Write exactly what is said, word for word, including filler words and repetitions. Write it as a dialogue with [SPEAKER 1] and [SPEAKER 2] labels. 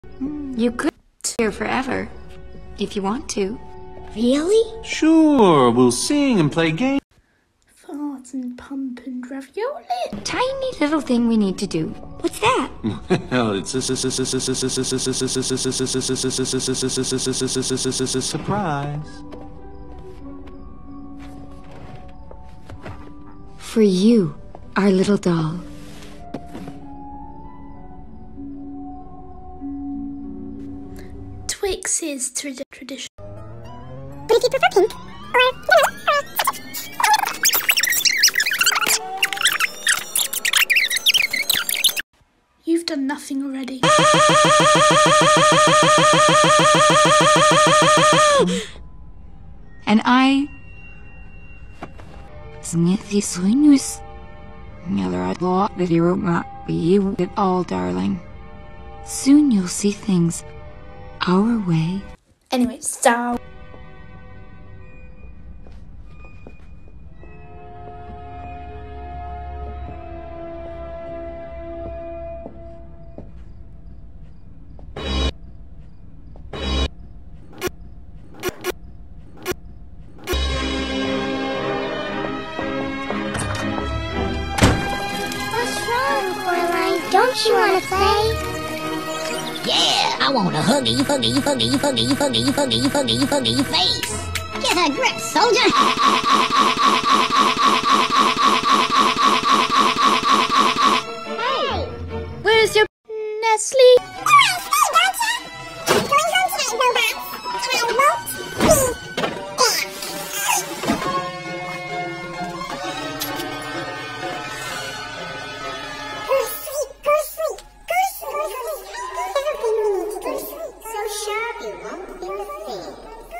[SPEAKER 1] You could stay here forever, if you want to.
[SPEAKER 2] Really?
[SPEAKER 3] Sure, we'll sing and play games.
[SPEAKER 2] Fart and pump and ravioli.
[SPEAKER 1] Tiny little thing we need to do.
[SPEAKER 2] What's that?
[SPEAKER 3] Well, it's a surprise.
[SPEAKER 1] For you, our little doll.
[SPEAKER 2] Twix is tradi tradition.
[SPEAKER 4] But if you prefer pink, or, you know, uh...
[SPEAKER 2] You've done nothing already.
[SPEAKER 1] And I... Smithy Swinus. Neither I thought that you would not be you at all, darling. Soon you'll see things our way.
[SPEAKER 2] Anyway, so...
[SPEAKER 4] Don't you want to play?
[SPEAKER 5] Yeah, I want a huggy, huggy, huggy, huggy, huggy, huggy, huggy, huggy face. Get a grip, soldier.
[SPEAKER 4] Hey!
[SPEAKER 2] Where's your Nestle?
[SPEAKER 4] Going home tonight, robots. And I won't be back. Go sleep, go sleep, go sleep. Everything we need to go sleep. So sharp you won't feel a thing.